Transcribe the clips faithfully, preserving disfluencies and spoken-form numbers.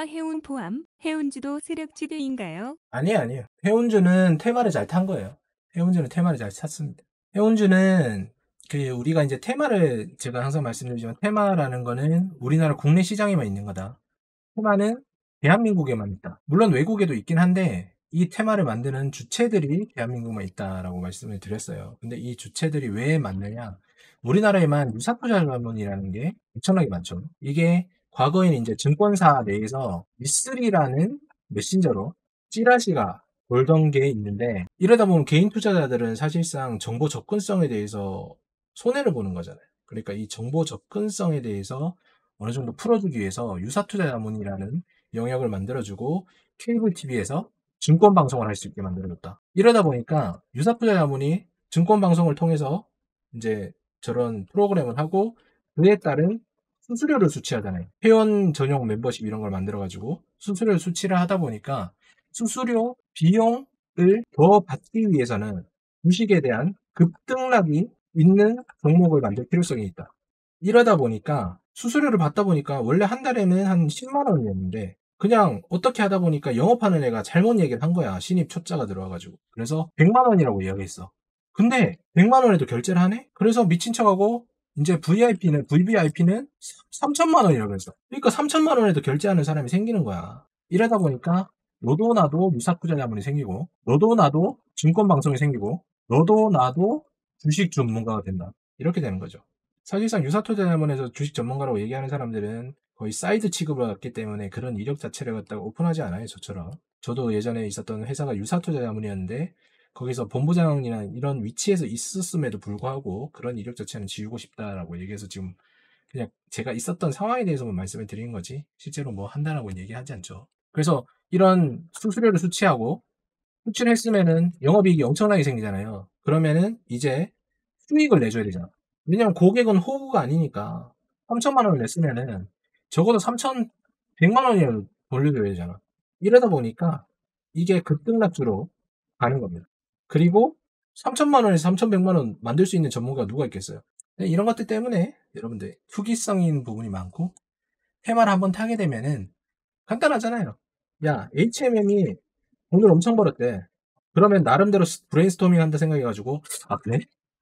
해운 포함, 해운주도 세력지대인가요? 아니에요, 아니에요. 해운주는 테마를 잘 탄 거예요. 해운주는 테마를 잘 탔습니다. 해운주는 그 우리가 이제 테마를 제가 항상 말씀드리지만 테마라는 거는 우리나라 국내 시장에만 있는 거다. 테마는 대한민국에만 있다. 물론 외국에도 있긴 한데 이 테마를 만드는 주체들이 대한민국만 있다라고 말씀을 드렸어요. 근데 이 주체들이 왜 많느냐? 우리나라에만 유사투자자문이라는 게 엄청나게 많죠. 이게 과거에는 이제 증권사 내에서 미쓰리라는 메신저로 찌라시가 돌던 게 있는데 이러다 보면 개인 투자자들은 사실상 정보 접근성에 대해서 손해를 보는 거잖아요. 그러니까 이 정보 접근성에 대해서 어느 정도 풀어주기 위해서 유사투자자문이라는 영역을 만들어주고 케이블 티비에서 증권 방송을 할 수 있게 만들어줬다. 이러다 보니까 유사투자자문이 증권 방송을 통해서 이제 저런 프로그램을 하고 그에 따른 수수료를 수취하잖아요. 회원 전용 멤버십 이런 걸 만들어가지고 수수료를 수취를 하다 보니까 수수료 비용을 더 받기 위해서는 주식에 대한 급등락이 있는 종목을 만들 필요성이 있다. 이러다 보니까 수수료를 받다 보니까 원래 한 달에는 한 십만 원이었는데 그냥 어떻게 하다 보니까 영업하는 애가 잘못 얘기를 한 거야. 신입 초짜가 들어와가지고. 그래서 백만 원이라고 이야기했어. 근데 백만 원에도 결제를 하네? 그래서 미친 척하고 이제 브이아이피는 브이브이아이피는 삼천만 원이라고 했어. 그러니까 삼천만 원에도 결제하는 사람이 생기는 거야. 이러다 보니까 너도 나도 유사투자 자문이 생기고 너도 나도 증권 방송이 생기고 너도 나도 주식 전문가가 된다. 이렇게 되는 거죠. 사실상 유사투자 자문에서 주식 전문가라고 얘기하는 사람들은 거의 사이드 취급을 받기 때문에 그런 이력 자체를 갖다가 오픈하지 않아요. 저처럼. 저도 예전에 있었던 회사가 유사투자 자문이었는데 거기서 본부장이나 이런 위치에서 있었음에도 불구하고 그런 이력 자체는 지우고 싶다라고 얘기해서 지금 그냥 제가 있었던 상황에 대해서만 말씀을 드리는 거지 실제로 뭐 한다라고 얘기하지 않죠. 그래서 이런 수수료를 수취하고 수취를 했으면은 영업이익이 엄청나게 생기잖아요. 그러면은 이제 수익을 내줘야 되잖아. 왜냐면 고객은 호구가 아니니까 삼천만 원을 냈으면은 적어도 삼천백만 원이라도 돌려줘야 되잖아. 이러다 보니까 이게 급등락주로 가는 겁니다. 그리고 삼천만 원에서 삼천백만 원 만들 수 있는 전문가가 누가 있겠어요? 이런 것들 때문에 여러분들 투기성인 부분이 많고 테마를 한번 타게 되면은 간단하잖아요. 야, 에이치엠엠이 돈을 엄청 벌었대. 그러면 나름대로 브레인스토밍 한다 생각해가지고 아 그래?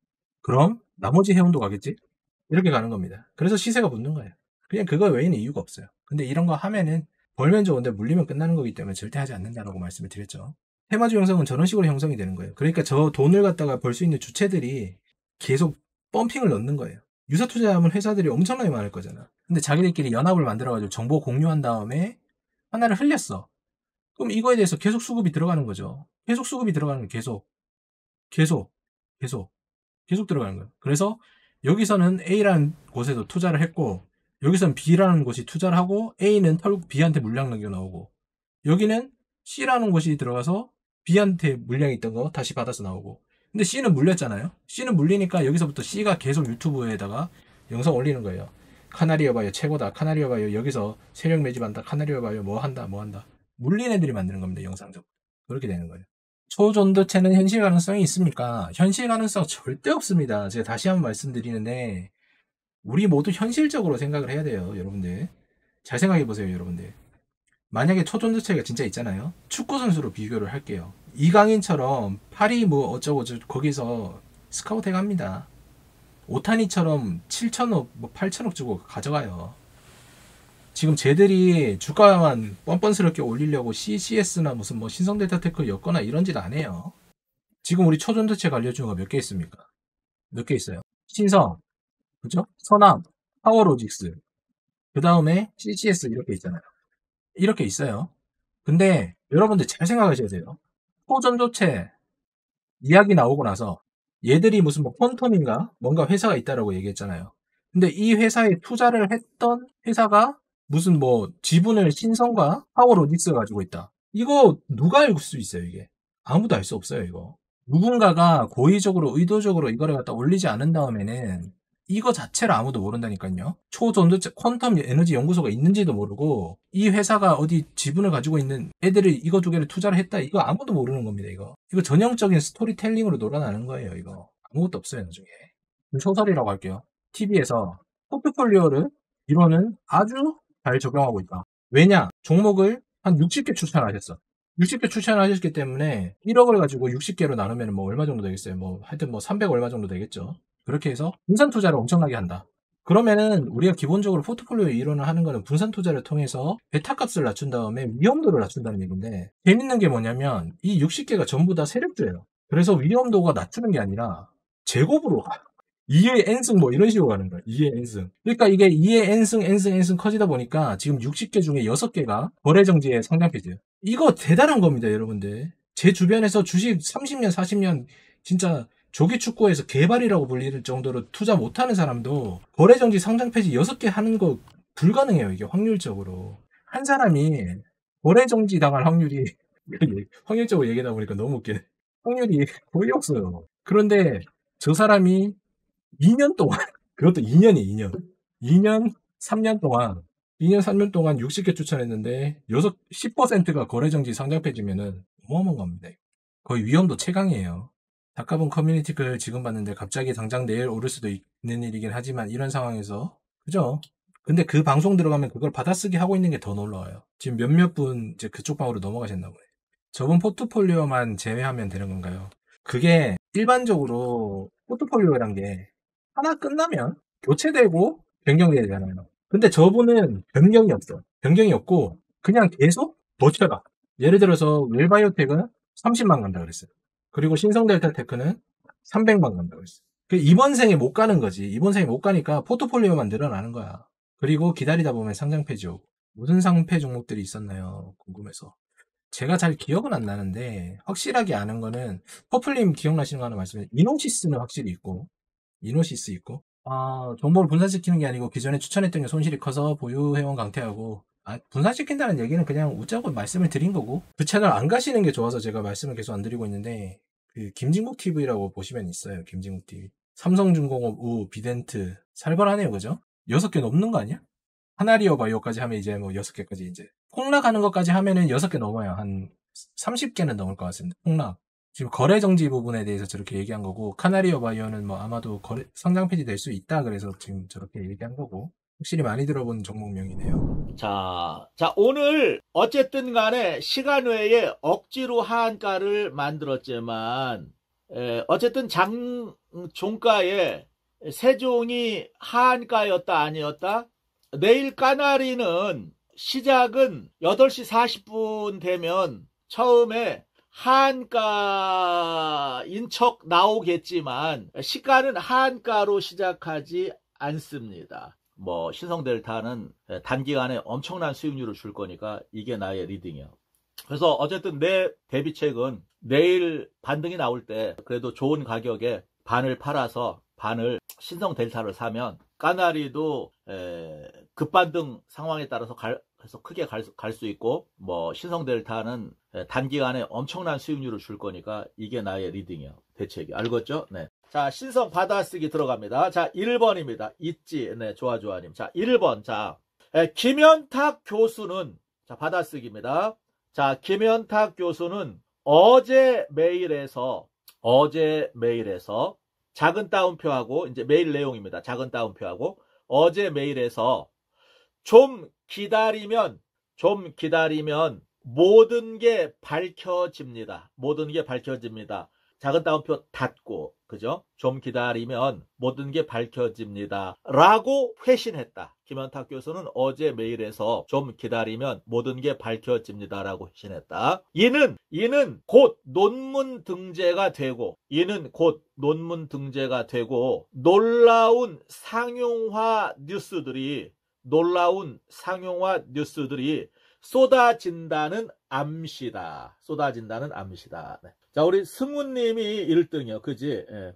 그럼 나머지 회원도 가겠지? 이렇게 가는 겁니다. 그래서 시세가 붙는 거예요. 그냥 그거 외에는 이유가 없어요. 근데 이런 거 하면은 벌면 좋은데 물리면 끝나는 거기 때문에 절대 하지 않는다라고 말씀을 드렸죠. 테마주 형성은 저런 식으로 형성이 되는 거예요. 그러니까 저 돈을 갖다가 벌 수 있는 주체들이 계속 펌핑을 넣는 거예요. 유사 투자하면 회사들이 엄청나게 많을 거잖아. 근데 자기들끼리 연합을 만들어가지고 정보 공유한 다음에 하나를 흘렸어. 그럼 이거에 대해서 계속 수급이 들어가는 거죠. 계속 수급이 들어가는 거예요. 계속. 계속. 계속. 계속 들어가는 거예요. 그래서 여기서는 A라는 곳에도 투자를 했고 여기서는 B라는 곳이 투자를 하고 A는 결국 B한테 물량 남겨 나오고 여기는 C라는 곳이 들어가서 B한테 물량이 있던 거 다시 받아서 나오고 근데 C는 물렸잖아요. C는 물리니까 여기서부터 C가 계속 유튜브에다가 영상 올리는 거예요. 카나리아 바이오 최고다. 카나리아 바이오 여기서 세력 매집한다. 카나리아 바이오 뭐 한다 뭐 한다. 물린 애들이 만드는 겁니다. 영상적으로. 그렇게 되는 거예요. 초전도체는 현실 가능성이 있습니까? 현실 가능성 절대 없습니다. 제가 다시 한번 말씀드리는데 우리 모두 현실적으로 생각을 해야 돼요. 여러분들. 잘 생각해 보세요. 여러분들. 만약에 초전도체가 진짜 있잖아요. 축구 선수로 비교를 할게요. 이강인처럼 파리 뭐 어쩌고 저쩌고 거기서 스카우트 해갑니다. 오타니처럼 칠천억 뭐 팔천억 주고 가져가요. 지금 쟤들이 주가만 뻔뻔스럽게 올리려고 씨씨에스나 무슨 뭐 신성데이터테크 엮거나 이런 짓 안 해요. 지금 우리 초전도체 관련 가 몇 개 있습니까? 몇 개 있어요. 신성, 그죠? 서남, 파워로직스, 그 다음에 씨씨에스 이렇게 있잖아요. 이렇게 있어요. 근데 여러분들 잘 생각하셔야 돼요. 초전도체 이야기 나오고 나서 얘들이 무슨 뭐 퀀텀인가 뭔가 회사가 있다라고 얘기했잖아요. 근데 이 회사에 투자를 했던 회사가 무슨 뭐 지분을 신성과 파워로직스 가지고 있다. 이거 누가 알 수 있어요, 이게? 아무도 알 수 없어요, 이거. 누군가가 고의적으로 의도적으로 이거를 갖다 올리지 않은 다음에는 이거 자체를 아무도 모른다니까요. 초전도체 퀀텀 에너지 연구소가 있는지도 모르고 이 회사가 어디 지분을 가지고 있는 애들이 이거 두 개를 투자를 했다. 이거 아무도 모르는 겁니다. 이거 이거 전형적인 스토리텔링으로 놀아나는 거예요. 이거 아무것도 없어요. 나중에 소설이라고 할게요. 티비에서 포트폴리오를 이론은 아주 잘 적용하고 있다. 왜냐? 종목을 한 육십 개 추천하셨어. 육십 개 추천하셨기 때문에 일억을 가지고 육십 개로 나누면 뭐 얼마 정도 되겠어요? 뭐 하여튼 뭐 삼백 얼마 정도 되겠죠. 그렇게 해서 분산 투자를 엄청나게 한다. 그러면은 우리가 기본적으로 포트폴리오 이론을 하는 거는 분산 투자를 통해서 베타값을 낮춘 다음에 위험도를 낮춘다는 얘기인데, 재밌는 게 뭐냐면 이 육십 개가 전부 다 세력주예요. 그래서 위험도가 낮추는 게 아니라 제곱으로 가. 이의 n승 뭐 이런 식으로 가는 거야. 이의 n승. 그러니까 이게 이의 n승, n승, n승 커지다 보니까 지금 육십 개 중에 여섯 개가 거래정지의 상장 폐지예요. 이거 대단한 겁니다, 여러분들. 제 주변에서 주식 삼십 년, 사십 년 진짜 조기 축구에서 개발이라고 불릴 정도로 투자 못하는 사람도 거래정지 상장 폐지 여섯 개 하는 거 불가능해요, 이게 확률적으로. 한 사람이 거래정지 당할 확률이 확률적으로 얘기하다 보니까 너무 웃기네. 확률이 거의 없어요. 그런데 저 사람이 이 년 동안, 그것도 이 년이 이 년. 이 년, 삼 년 동안, 이 년, 삼 년 동안 육십 개 추천했는데, 육, 십 퍼센트가 거래정지 상장 폐지면은 어마어마한 겁니다. 거의 위험도 최강이에요. 다카본 커뮤니티 글 지금 봤는데 갑자기 당장 내일 오를 수도 있는 일이긴 하지만 이런 상황에서, 그죠? 근데 그 방송 들어가면 그걸 받아쓰기 하고 있는 게 더 놀라워요. 지금 몇몇 분 이제 그쪽 방으로 넘어가셨나 보네요. 저번 포트폴리오만 제외하면 되는 건가요? 그게 일반적으로 포트폴리오란 게 하나 끝나면 교체되고 변경되잖아요. 근데 저분은 변경이 없어. 변경이 없고 그냥 계속 버텨가. 예를 들어서 웰바이오텍은 삼십만 간다 그랬어요. 그리고 신성델타테크는 삼백만 간다 그랬어요. 그 이번 생에 못 가는 거지. 이번 생에 못 가니까 포트폴리오만 늘어나는 거야. 그리고 기다리다 보면 상장 폐지 오고. 무슨 상패 종목들이 있었나요? 궁금해서. 제가 잘 기억은 안 나는데 확실하게 아는 거는, 퍼플님 기억나시는 거 하나 말씀해. 이노시스는 확실히 있고, 이노시스 있고, 아, 정보를 분산시키는 게 아니고 기존에 추천했던 게 손실이 커서 보유회원 강퇴하고, 아, 분산시킨다는 얘기는 그냥 웃자고 말씀을 드린 거고, 그 채널 안 가시는 게 좋아서 제가 말씀을 계속 안 드리고 있는데, 그 김진국 티비라고 보시면 있어요. 김진국 티비. 삼성중공업, 우, 비덴트 살벌하네요, 그죠? 여섯 개 넘는 거 아니야? 하나리오 바이오까지 하면 이제 뭐 여섯 개까지 이제 폭락하는 것까지 하면은 여섯 개 넘어요. 한 삼십 개는 넘을 것 같습니다. 폭락. 지금 거래 정지 부분에 대해서 저렇게 얘기한 거고, 카나리오 바이오는 뭐 아마도 거래 상장 폐지 될 수 있다 그래서 지금 저렇게 얘기한 거고, 확실히 많이 들어본 종목명이네요. 자, 자, 오늘 어쨌든 간에 시간 외에 억지로 하한가를 만들었지만, 에, 어쨌든 장, 종가에 세종이 하한가였다 아니었다? 내일 까나리는 시작은 여덟 시 사십 분 되면 처음에 하한가인 척 나오겠지만 시가는 하한가로 시작하지 않습니다. 뭐 신성델타는 단기간에 엄청난 수익률을 줄 거니까 이게 나의 리딩이야. 그래서 어쨌든 내 대비책은 내일 반등이 나올 때 그래도 좋은 가격에 반을 팔아서 반을 신성델타를 사면 까나리도 에, 급반등 상황에 따라서 갈, 그래서 크게 갈 수 있고, 뭐 신성델타는 에, 단기간에 엄청난 수익률을 줄 거니까 이게 나의 리딩이야. 대책이. 알겠죠? 네. 자, 신성 받아쓰기 들어갑니다. 자, 일 번입니다. 있지. 네, 좋아, 좋아님. 자, 일 번. 자, 에, 김현탁 교수는, 자, 받아쓰기입니다. 자, 김현탁 교수는 어제 메일에서, 어제 메일에서 작은 따옴표하고, 이제 메일 내용입니다. 작은 따옴표하고, 어제 메일에서 좀 기다리면, 좀 기다리면 모든 게 밝혀집니다. 모든 게 밝혀집니다. 작은 따옴표 닫고, 그죠? 좀 기다리면 모든 게 밝혀집니다. 라고 회신했다. 김현탁 교수는 어제 메일에서 좀 기다리면 모든 게 밝혀집니다. 라고 회신했다. 이는, 이는 곧 논문 등재가 되고, 이는 곧 논문 등재가 되고, 놀라운 상용화 뉴스들이, 놀라운 상용화 뉴스들이 쏟아진다는 암시다. 쏟아진다는 암시다. 네. 자, 우리 승우님이 일 등이요. 그지? 예.